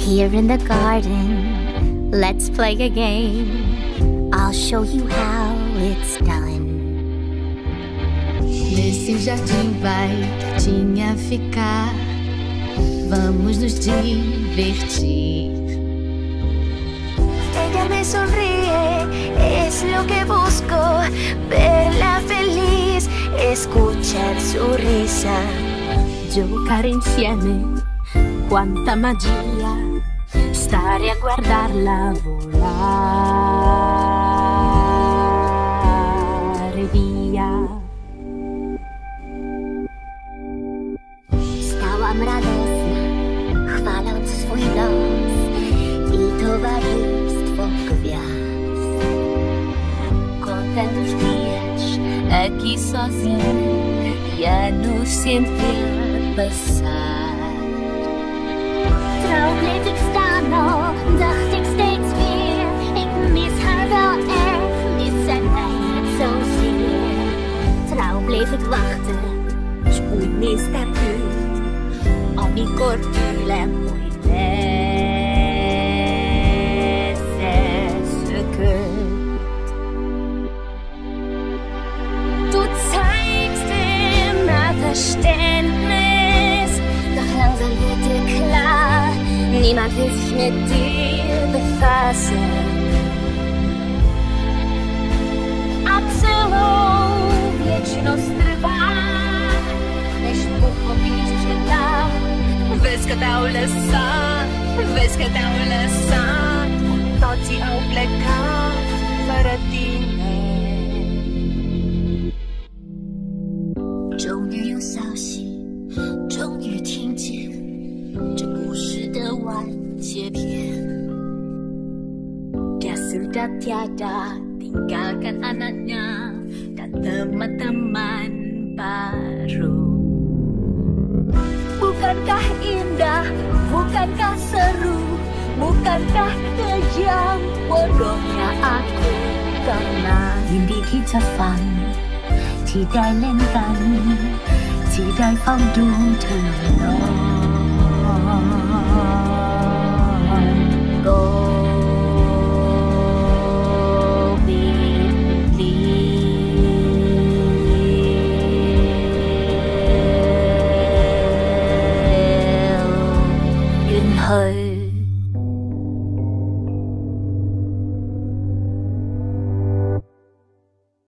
Here in the garden, let's play a game. I'll show you how it's done. Nesse jardim vai quietinha ficar. Vamos nos divertir. Ella me sonríe, es lo que busco. Verla feliz, escuchar su risa. Giocare insieme, quanta magia, stare a guardarla volare via. Stałam radosna, chwaląc swój los i towarzystwo gwiazd. Contando os dias aqui sozinho e anos sempre a passar. Trouw bleef ik staan, al dacht ik steeds weer. Ik mis haar wel erg, mis zijn mij zozeer. Trouw bleef ik wachten, spoed mista ut. Om mi corpulem Du zeigst immer Verständnis, doch langsam wird dir klar, niemand will sich mit dir befassen. Absolut wieczność trwa. Ești bucopii ce dau. Vezi că te-au lăsat, vezi că te-au lăsat. Toții au plecat fără tine. 终于有消息，终于听见这故事的完结篇。 Dia sudah tiada, tinggalkan anaknya dan teman-teman baru. Bukankah indah, bukankah seru, bukankah kejam bodohnya aku karena ยินดีที่จะฟังที่ได้เล่นกันที่ได้เฝ้าดูเธอนอน Go hơi